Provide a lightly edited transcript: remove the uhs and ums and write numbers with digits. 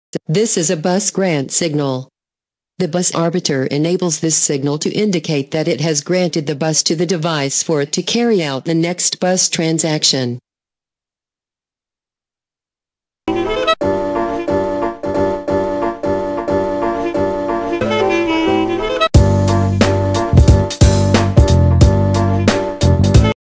This is a bus grant signal. The bus arbiter enables this signal to indicate that it has granted the bus to the device for it to carry out the next bus transaction.